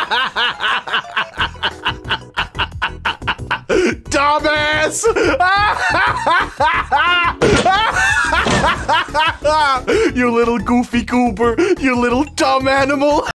Dumbass! You little goofy goober, you little dumb animal.